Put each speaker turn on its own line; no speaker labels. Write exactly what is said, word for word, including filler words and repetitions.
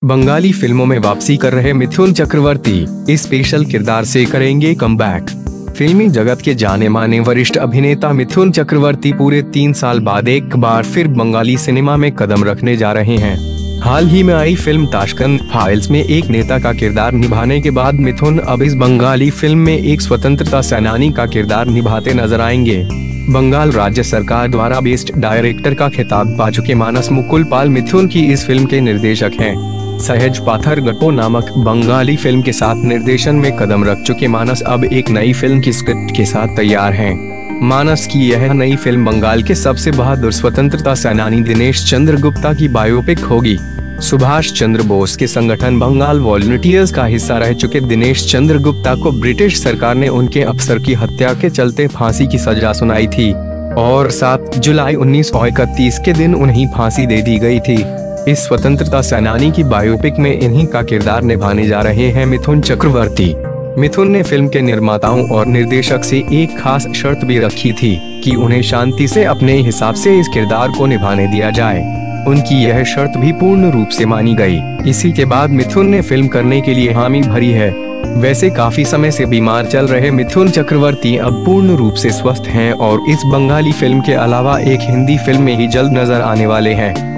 बंगाली फिल्मों में वापसी कर रहे मिथुन चक्रवर्ती इस स्पेशल किरदार से करेंगे कमबैक। फिल्मी जगत के जाने माने वरिष्ठ अभिनेता मिथुन चक्रवर्ती पूरे तीन साल बाद एक बार फिर बंगाली सिनेमा में कदम रखने जा रहे हैं। हाल ही में आई फिल्म ताशकंद फाइल्स में एक नेता का किरदार निभाने के बाद मिथुन अब इस बंगाली फिल्म में एक स्वतंत्रता सेनानी का किरदार निभाते नजर आएंगे। बंगाल राज्य सरकार द्वारा बेस्ट डायरेक्टर का खिताब पा चुके मानस मुकुल पाल मिथुन की इस फिल्म के निर्देशक हैं। सहज पाथर गट्टो नामक बंगाली फिल्म के साथ निर्देशन में कदम रख चुके मानस अब एक नई फिल्म की स्क्रिप्ट के साथ तैयार हैं। मानस की यह नई फिल्म बंगाल के सबसे बहादुर स्वतंत्रता सेनानी दिनेश चंद्र गुप्ता की बायोपिक होगी। सुभाष चंद्र बोस के संगठन बंगाल वॉलंटियर्स का हिस्सा रह चुके दिनेश चंद्र गुप्ता को ब्रिटिश सरकार ने उनके अफसर की हत्या के चलते फांसी की सजा सुनाई थी और सात जुलाई उन्नीस सौ इकतीस के दिन उन्हें फांसी दे दी गई थी। इस स्वतंत्रता सेनानी की बायोपिक में इन्हीं का किरदार निभाने जा रहे हैं मिथुन चक्रवर्ती। मिथुन ने फिल्म के निर्माताओं और निर्देशक से एक खास शर्त भी रखी थी कि उन्हें शांति से अपने हिसाब से इस किरदार को निभाने दिया जाए। उनकी यह शर्त भी पूर्ण रूप से मानी गई। इसी के बाद मिथुन ने फिल्म करने के लिए हामी भरी है। वैसे काफी समय से बीमार चल रहे मिथुन चक्रवर्ती अब पूर्ण रूप से स्वस्थ हैं और इस बंगाली फिल्म के अलावा एक हिंदी फिल्म में ही जल्द नजर आने वाले हैं।